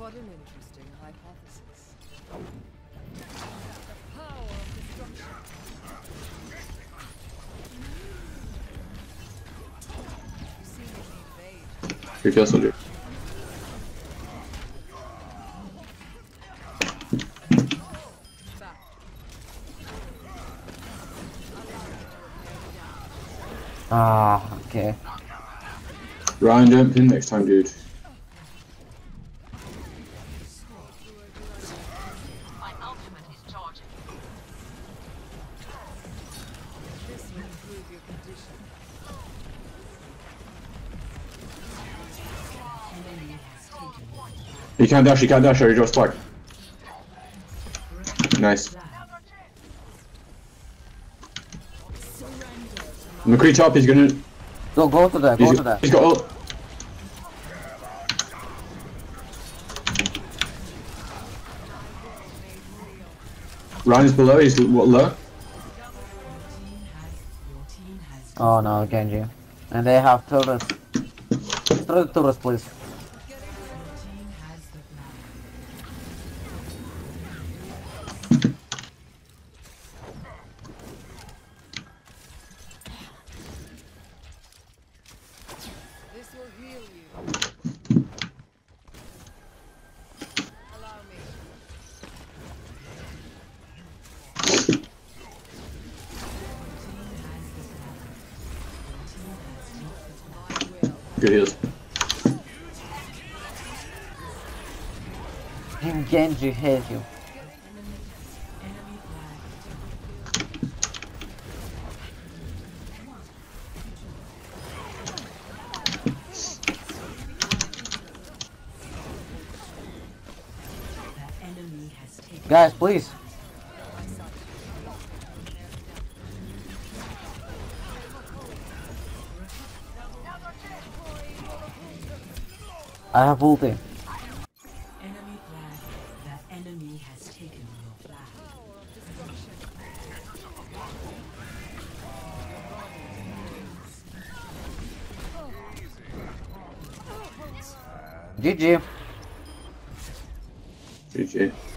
What an interesting hypothesis. The power of destruction. You see me invade. Good kill, soldier. Back. Ah, okay. Ryan, jump in next time, dude. My ultimate is charging. This will improve your condition. You can't dash, or you just spark. Nice. McCree top, he's gonna. Go to that, go to that. He's got ult. Ryan's below, he's what, low? Oh no, Genji. And they have turrets. Throw the turrets, please. This will heal you. Allow me. Good heals. Team Genji hates you. Guys, please. I have ulti. Enemy flag. That enemy has taken your flag. GG. GG.